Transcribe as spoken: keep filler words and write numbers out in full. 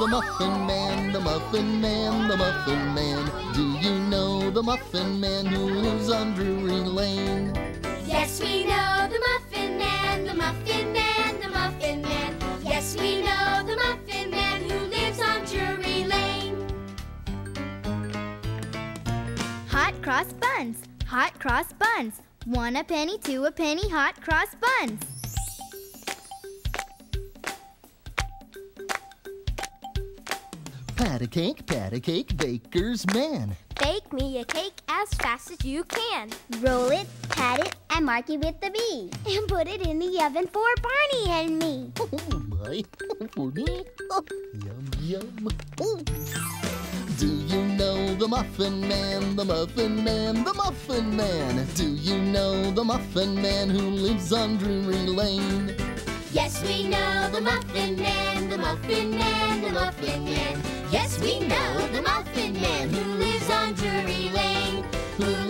the Muffin Man, the Muffin Man, the Muffin Man? Do you know the Muffin Man who lives on Drury Lane? Yes, we know the Muffin Man, the Muffin Man, the Muffin Man. Yes, we know the Muffin Man who lives on Drury Lane. Hot cross buns, hot cross buns. One a penny, two a penny, hot cross buns. Pat a cake, pat a cake, baker's man. Bake me a cake as fast as you can. Roll it, pat it, and mark it with the B. And put it in the oven for Barney and me. Oh my, for me? Oh, yum, yum. Oh. Do you know the Muffin Man, the Muffin Man, the Muffin Man? Do you know the Muffin Man who lives on Drury Lane? Yes, we know the Muffin Man, the Muffin Man, the Muffin Man. Yes, we know the Muffin Man who lives on Drury Lane, who